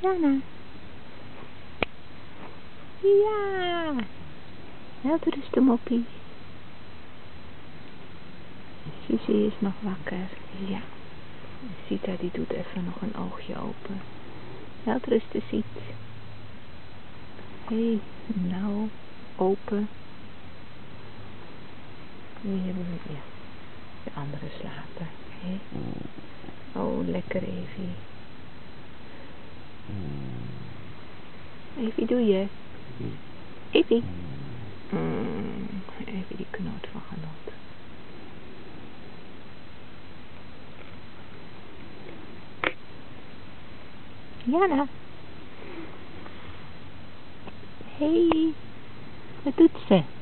Jana. Ja. Heel rustig, moppie. Suzy is nog wakker. Ja. Sita die doet even nog een oogje open. Heel rustig, Siet. Hé, nou, open. Nu hebben we, ja, de andere slapen. Hé. Oh, lekker Evie. Evie, doe je? Evie. Evie die knoot van genot. Jana. Hey, wat doet ze?